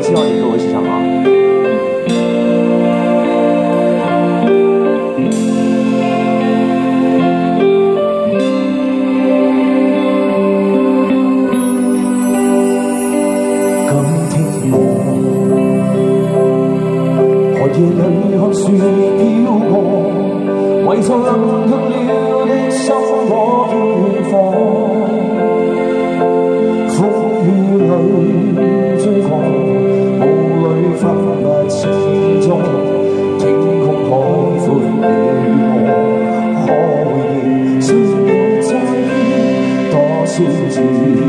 希望你跟我一起唱啊。夜里看雪飄過，為做冷卻了的心我飄放，風雨裏追趕，霧裏分不清蹤，天空海闊你我，可會認真多少次？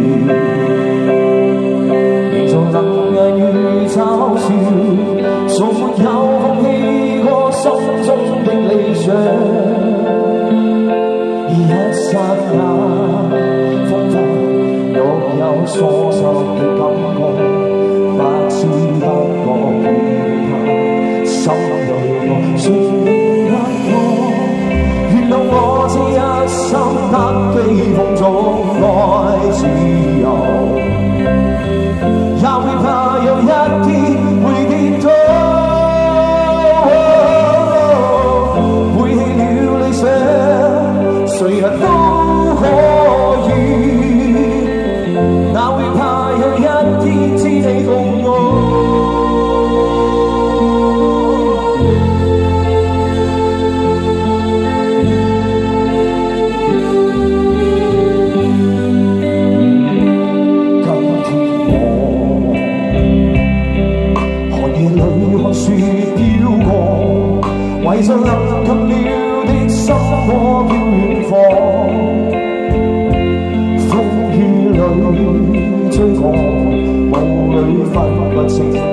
連做冷眼與嘲笑，從沒有放棄過心中的理想。一剎那風帆，若有疏失的感覺，不知不覺餘下心裏我說我，原諒我這一生得機風中愛自由，也會怕有一天會跌倒。誰人都可以，哪會怕有一天知你共我？今天我寒夜裏看雪飄過，為着臨近了的心我飄遠方，風雨裏追趕，霧裏分不清。